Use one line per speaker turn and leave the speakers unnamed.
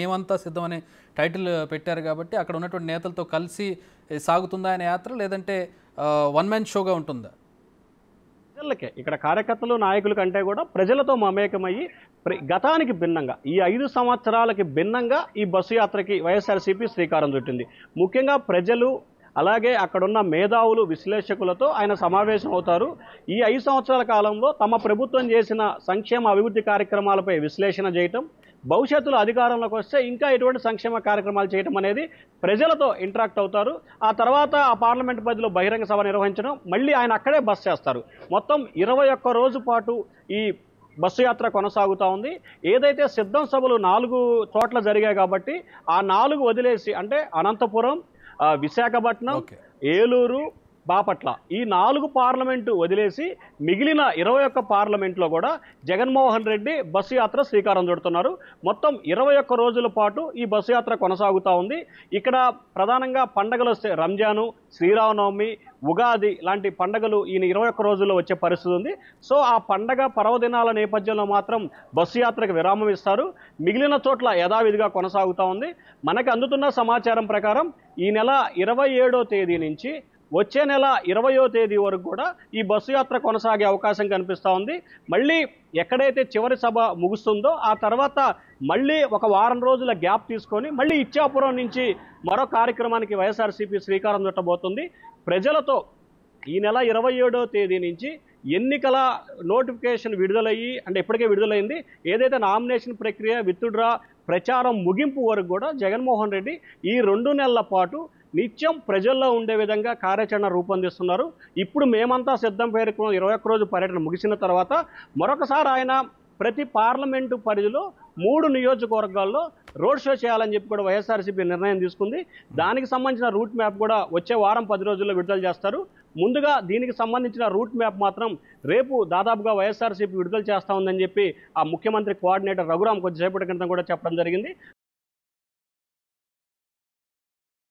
మేమంతా సిద్ధం అనే టైటిల్ పెట్టారు కాబట్టి అక్కడ ఉన్నటువంటి నేతలతో కలిసి సాగుతుందా అనే యాత్ర, లేదంటే వన్ మ్యాన్ షోగా ఉంటుందా?
ప్రజలకే ఇక్కడ కార్యకర్తలు నాయకుల కంటే కూడా ప్రజలతో మమేకమయ్యి గతానికి భిన్నంగా ఈ 5 సంవత్సరాలకి భిన్నంగా ఈ బస్సు యాత్రకి వైఎస్ఆర్సీపీ శ్రీకారం చుట్టింది. ముఖ్యంగా ప్రజలు అలాగే అక్కడున్న మేధావులు విశ్లేషకులతో ఆయన సమావేశం అవుతారు. ఈ 5 సంవత్సరాల కాలంలో తమ ప్రభుత్వం చేసిన సంక్షేమ అభివృద్ధి కార్యక్రమాలపై విశ్లేషణ చేయటం, భవిష్యత్తులో అధికారంలోకి వస్తే ఇంకా ఎటువంటి సంక్షేమ కార్యక్రమాలు చేయడం అనేది ప్రజలతో ఇంటరాక్ట్ అవుతారు. ఆ తర్వాత ఆ పార్లమెంట్ పరిధిలో బహిరంగ సభ నిర్వహించడం, మళ్ళీ ఆయన అక్కడే బస్ చేస్తారు. మొత్తం 21 రోజు పాటు ఈ బస్సు యాత్ర కొనసాగుతూ ఉంది. ఏదైతే సిద్ధం సభలు 4 చోట్ల జరిగాయి కాబట్టి ఆ 4 వదిలేసి, అంటే అనంతపురం, విశాఖపట్నం, ఏలూరు, బాపట్ల, ఈ 4 పార్లమెంటు వదిలేసి మిగిలిన 21 పార్లమెంట్లో కూడా జగన్మోహన్ రెడ్డి బస్సు యాత్ర శ్రీకారం చుడుతున్నారు. మొత్తం 21 రోజుల పాటు ఈ బస్సు యాత్ర కొనసాగుతూ ఉంది. ఇక్కడ ప్రధానంగా పండగలు వస్తే రంజాను, శ్రీరామనవమి, ఉగాది లాంటి పండగలు ఈ 21 రోజుల్లో వచ్చే పరిస్థితి ఉంది. సో ఆ పండగ పర్వదినాల నేపథ్యంలో మాత్రం బస్సు యాత్రకు విరామం ఇస్తారు. మిగిలిన చోట్ల యథావిధిగా కొనసాగుతూ ఉంది. మనకు అందుతున్న సమాచారం ప్రకారం ఈ నెల 27వ తేదీ నుంచి వచ్చే నెల 20వ తేదీ వరకు కూడా ఈ బస్సు యాత్ర కొనసాగే అవకాశం కనిపిస్తూ ఉంది. మళ్ళీ ఎక్కడైతే చివరి సభ ముగుస్తుందో ఆ తర్వాత మళ్ళీ ఒక వారం రోజుల గ్యాప్ తీసుకొని మళ్ళీ ఇచ్చాపురం నుంచి మరో కార్యక్రమానికి వైఎస్ఆర్సీపీ శ్రీకారం చుట్టబోతుంది. ప్రజలతో ఈ నెల 27వ తేదీ నుంచి ఎన్నికల నోటిఫికేషన్ విడుదలయ్యి, అంటే ఇప్పటికే విడుదలైంది, ఏదైతే నామినేషన్ ప్రక్రియ, విత్డ్రా, ప్రచారం ముగింపు వరకు కూడా జగన్మోహన్ రెడ్డి ఈ 2 నెలల పాటు నిత్యం ప్రజల్లో ఉండే విధంగా కార్యాచరణ రూపొందిస్తున్నారు. ఇప్పుడు మేమంతా సిద్ధం పేరుకున్న 21 రోజు పర్యటన ముగిసిన తర్వాత మరొకసారి ఆయన ప్రతి పార్లమెంటు పరిధిలో 3 నియోజకవర్గాల్లో రోడ్ షో చేయాలని చెప్పి కూడా వైఎస్ఆర్సీపీ నిర్ణయం తీసుకుంది. దానికి సంబంధించిన రూట్ మ్యాప్ కూడా వచ్చే వారం 10 రోజుల్లో విడుదల చేస్తారు. ముందుగా దీనికి సంబంధించిన రూట్ మ్యాప్ మాత్రం రేపు దాదాపుగా వైఎస్ఆర్సీపీ విడుదల చేస్తా ఉందని చెప్పి ఆ ముఖ్యమంత్రి కోఆర్డినేటర్ రఘురామ్ కొద్దిసేపటి క్రితం కూడా చెప్పడం జరిగింది.